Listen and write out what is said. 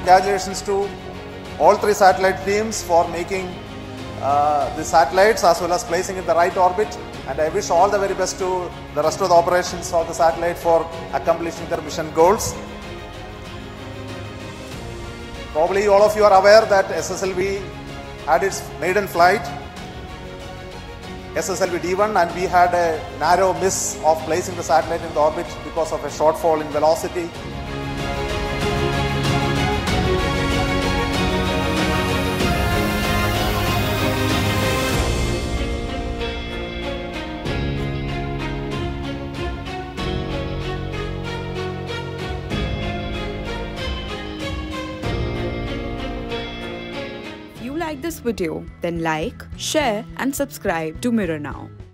congratulations to all three satellite teams for making the satellites as well as placing in the right orbit, and I wish all the very best to the rest of the operations of the satellite for accomplishing their mission goals. Probably all of you are aware that SSLV had its maiden flight, SSLV D1, and we had a narrow miss of placing the satellite in the orbit because of a shortfall in velocity. If you like this video, then like, share and subscribe to Mirror Now.